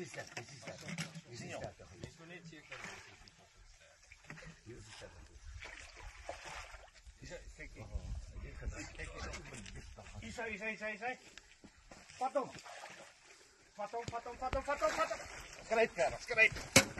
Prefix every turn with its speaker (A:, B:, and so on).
A: is certo, isso é certo. Isso é certo.
B: Isso non è circa
A: Isso é certo.
B: Isai. Patung. Skryt, cara, skryt.